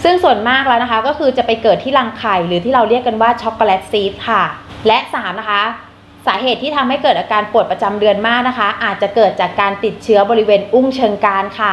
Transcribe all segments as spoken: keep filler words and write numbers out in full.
ซึ่งส่วนมากแล้วนะคะก็คือจะไปเกิดที่รังไข่หรือที่เราเรียกกันว่าช็อกโกแลตซีสค่ะและสามนะคะสาเหตุที่ทำให้เกิดอาการปวดประจำเดือนมากนะคะอาจจะเกิดจากการติดเชื้อบริเวณอุ้งเชิงกรานค่ะ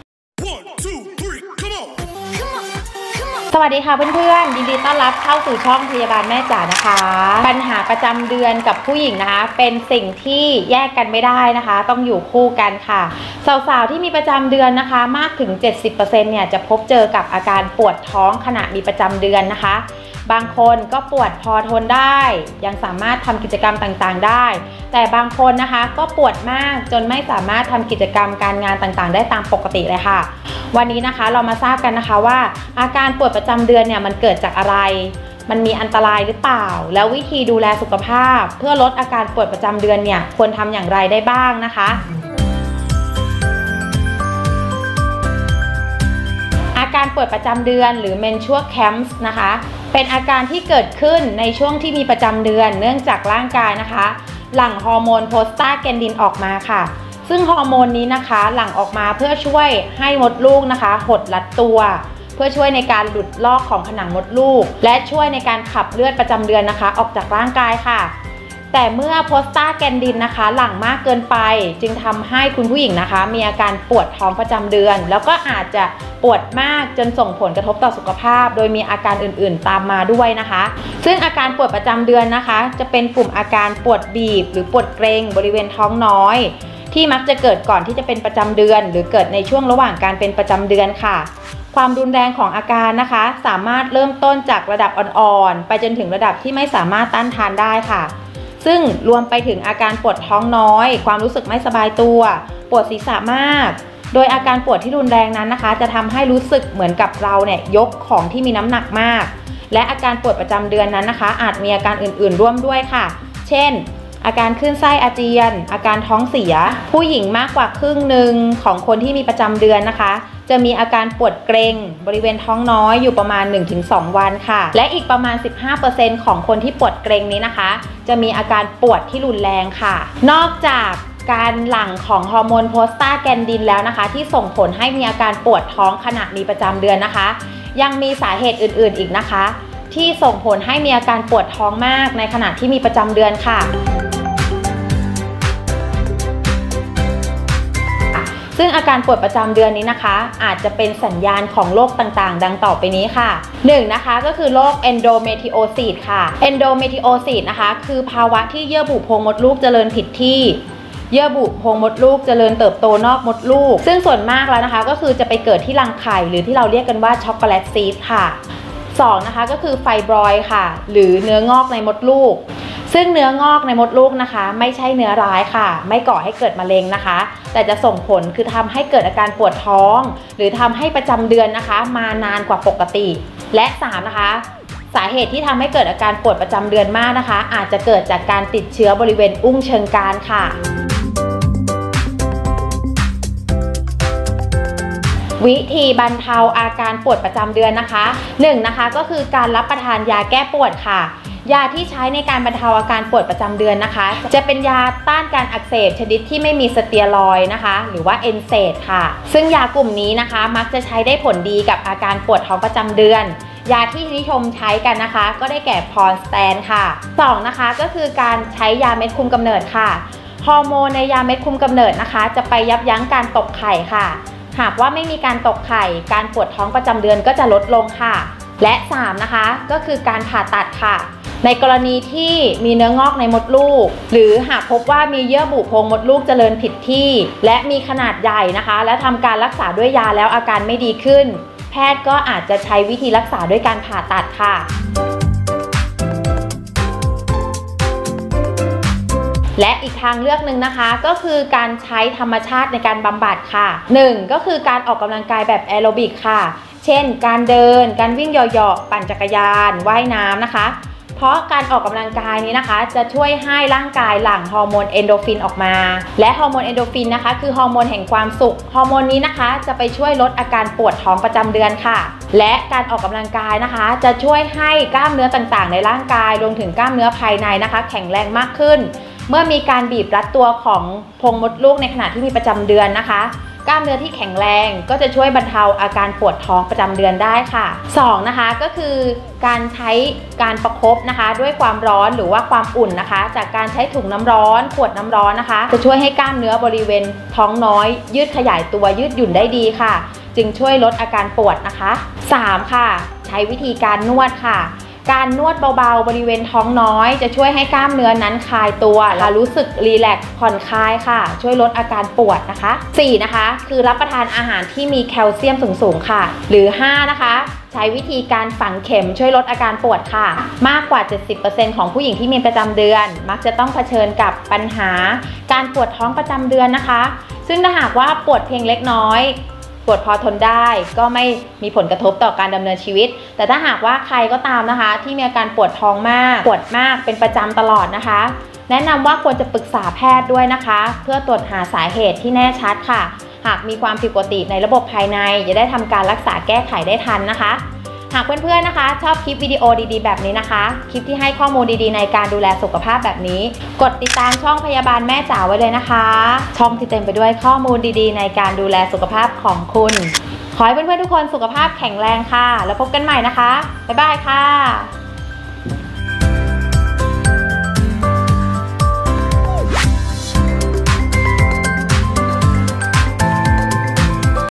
สวัสดีค่ะเพื่อนๆยินดีต้อนรับเข้าสู่ช่องพยาบาลแม่จ๋านะคะปัญหาประจำเดือนกับผู้หญิงนะคะเป็นสิ่งที่แยกกันไม่ได้นะคะต้องอยู่คู่กันค่ะสาวๆที่มีประจำเดือนนะคะมากถึง เจ็ดสิบเปอร์เซ็นต์ เนี่ยจะพบเจอกับอาการปวดท้องขณะมีประจำเดือนนะคะบางคนก็ปวดพอทนได้ยังสามารถทำกิจกรรมต่างๆได้แต่บางคนนะคะก็ปวดมากจนไม่สามารถทำกิจกรรมการงานต่างๆได้ตามปกติเลยค่ะวันนี้นะคะเรามาทราบกันนะคะว่าอาการปวดประจำเดือนเนี่ยมันเกิดจากอะไรมันมีอันตรายหรือเปล่าแล้ววิธีดูแลสุขภาพเพื่อลดอาการปวดประจำเดือนเนี่ยควรทำอย่างไรได้บ้างนะคะอาการปวดประจำเดือนหรือ menstrual cramps นะคะเป็นอาการที่เกิดขึ้นในช่วงที่มีประจำเดือนเนื่องจากร่างกายนะคะหลั่งฮอร์โมนโพสตาแกนดินออกมาค่ะซึ่งฮอร์โมนนี้นะคะหลั่งออกมาเพื่อช่วยให้มดลูกนะคะหดรัดตัวเพื่อช่วยในการหลุดลอกของผนังมดลูกและช่วยในการขับเลือดประจำเดือนนะคะออกจากร่างกายค่ะแต่เมื่อโพสตาแกนดินนะคะหลั่งมากเกินไปจึงทำให้คุณผู้หญิงนะคะมีอาการปวดท้องประจำเดือนแล้วก็อาจจะปวดมากจนส่งผลกระทบต่อสุขภาพโดยมีอาการอื่นๆตามมาด้วยนะคะซึ่งอาการปวดประจำเดือนนะคะจะเป็นกลุ่มอาการปวดบีบหรือปวดเกร็งบริเวณท้องน้อยที่มักจะเกิดก่อนที่จะเป็นประจำเดือนหรือเกิดในช่วงระหว่างการเป็นประจำเดือนค่ะความรุนแรงของอาการนะคะสามารถเริ่มต้นจากระดับอ่อนๆไปจนถึงระดับที่ไม่สามารถต้านทานได้ค่ะซึ่งรวมไปถึงอาการปวดท้องน้อยความรู้สึกไม่สบายตัวปวดศีรษะมากโดยอาการปวดที่รุนแรงนั้นนะคะจะทำให้รู้สึกเหมือนกับเราเนี่ยยกของที่มีน้ำหนักมากและอาการปวดประจำเดือนนั้นนะคะอาจมีอาการอื่นๆร่วมด้วยค่ะเช่นอาการคลื่นไส้อาเจียนอาการท้องเสียผู้หญิงมากกว่าครึ่งหนึ่งของคนที่มีประจำเดือนนะคะจะมีอาการปวดเกร็งบริเวณท้องน้อยอยู่ประมาณ หนึ่งถึงสอง วันค่ะและอีกประมาณ สิบห้าเปอร์เซ็นต์ ของคนที่ปวดเกร็งนี้นะคะจะมีอาการปวดที่รุนแรงค่ะนอกจากการหลั่งของฮอร์โมนโพสตาแกนดินแล้วนะคะที่ส่งผลให้มีอาการปวดท้องขณะมีประจำเดือนนะคะยังมีสาเหตุอื่นๆอีกนะคะที่ส่งผลให้มีอาการปวดท้องมากในขณะที่มีประจำเดือนค่ะซึ่งอาการปวดประจำเดือนนี้นะคะอาจจะเป็นสัญญาณของโรคต่างๆดังต่อไปนี้ค่ะหนึ่งนะคะก็คือโรค endometriosis ค่ะ endometriosis นะคะคือภาวะที่เยื่อบุโพรงมดลูกเจริญผิดที่เยื่อบุโพรงมดลูกเจริญเติบโตนอกมดลูกซึ่งส่วนมากแล้วนะคะก็คือจะไปเกิดที่รังไข่หรือที่เราเรียกกันว่าช็อกโกแลตซีสค่ะสองนะคะก็คือไฟบรอยด์ค่ะหรือเนื้องอกในมดลูกซึ่งเนื้องอกในมดลูกนะคะไม่ใช่เนื้อร้ายค่ะไม่ก่อให้เกิดมะเร็งนะคะแต่จะส่งผลคือทำให้เกิดอาการปวดท้องหรือทำให้ประจำเดือนนะคะมานานกว่าปกติและสามนะคะสาเหตุที่ทำให้เกิดอาการปวดประจำเดือนมากนะคะอาจจะเกิดจากการติดเชื้อบริเวณอุ้งเชิงกรานค่ะวิธีบรรเทาอาการปวดประจำเดือนนะคะหนึ่งนะคะก็คือการรับประทานยาแก้ปวดค่ะยาที่ใช้ในการบรรเทาอาการปวดประจำเดือนนะคะจะเป็นยาต้านการอักเสบชนิดที่ไม่มีสเตียรอยด์นะคะหรือว่าเอนเซดค่ะซึ่งยากลุ่มนี้นะคะมักจะใช้ได้ผลดีกับอาการปวดท้องประจำเดือนยาที่นิยมใช้กันนะคะก็ได้แก่พรสแตนค่ะสองนะคะก็คือการใช้ยาเม็ดคุมกำเนิดค่ะฮอร์โมนในยาเม็ดคุมกำเนิดนะคะจะไปยับยั้งการตกไข่ค่ะหากว่าไม่มีการตกไข่การปวดท้องประจำเดือนก็จะลดลงค่ะและสามนะคะก็คือการผ่าตัดค่ะในกรณีที่มีเนื้องอกในมดลูกหรือหากพบว่ามีเยื่อบุโพรงมดลูกเจริญผิดที่และมีขนาดใหญ่นะคะและทำการรักษาด้วยยาแล้วอาการไม่ดีขึ้นแพทย์ก็อาจจะใช้วิธีรักษาด้วยการผ่าตัดค่ะและอีกทางเลือกหนึ่งนะคะก็คือการใช้ธรรมชาติในการบำบัดค่ะหนึ่งก็คือการออกกำลังกายแบบแอโรบิกค่ะเช่นการเดินการวิ่งเหยาะๆปั่นจักรยานว่ายน้ำนะคะเพราะการออกกำลังกายนี้นะคะจะช่วยให้ร่างกายหลั่งฮอร์โมนเอนโดฟินออกมาและฮอร์โมนเอนโดฟินนะคะคือฮอร์โมนแห่งความสุขฮอร์โมนนี้นะคะจะไปช่วยลดอาการปวดท้องประจำเดือนค่ะและการออกกำลังกายนะคะจะช่วยให้กล้ามเนื้อต่างๆในร่างกายรวมถึงกล้ามเนื้อภายในนะคะแข็งแรงมากขึ้นเมื่อมีการบีบรัดตัวของโพรงมดลูกในขณะที่มีประจำเดือนนะคะกล้ามเนื้อที่แข็งแรงก็จะช่วยบรรเทาอาการปวดท้องประจำเดือนได้ค่ะสองนะคะก็คือการใช้การประคบนะคะด้วยความร้อนหรือว่าความอุ่นนะคะจากการใช้ถุงน้ำร้อนขวดน้ำร้อนนะคะจะช่วยให้กล้ามเนื้อบริเวณท้องน้อยยืดขยายตัวยืดหยุ่นได้ดีค่ะจึงช่วยลดอาการปวดนะคะสามค่ะใช้วิธีการนวดค่ะการนวดเบาๆบริเวณท้องน้อยจะช่วยให้กล้ามเนื้อนั้นคลายตัวและรู้สึกรีแลกซ์ผ่อนคลายค่ะช่วยลดอาการปวดนะคะสี่นะคะคือรับประทานอาหารที่มีแคลเซียมสูงๆค่ะหรือห้านะคะใช้วิธีการฝังเข็มช่วยลดอาการปวดค่ะมากกว่า เจ็ดสิบเปอร์เซ็นต์ ของผู้หญิงที่มีประจำเดือนมักจะต้องเผชิญกับปัญหาการปวดท้องประจำเดือนนะคะซึ่งถ้าหากว่าปวดเพียงเล็กน้อยปวดพอทนได้ก็ไม่มีผลกระทบต่อการดำเนินชีวิตแต่ถ้าหากว่าใครก็ตามนะคะที่มีอาการปวดท้องมากปวดมากเป็นประจำตลอดนะคะแนะนำว่าควรจะปรึกษาแพทย์ด้วยนะคะเพื่อตรวจหาสาเหตุที่แน่ชัดค่ะหากมีความผิดปกติในระบบภายในจะได้ทำการรักษาแก้ไขได้ทันนะคะหากเพื่อนๆนะคะชอบคลิปวิดีโอดีๆแบบนี้นะคะคลิปที่ให้ข้อมูลดีๆในการดูแลสุขภาพแบบนี้กดติดตามช่องพยาบาลแม่จ๋าไว้เลยนะคะช่องที่เต็มไปด้วยข้อมูลดีๆในการดูแลสุขภาพของคุณขอให้เพื่อนๆทุกคนสุขภาพแข็งแรงค่ะแล้วพบกันใหม่นะคะบ๊ายบายค่ะ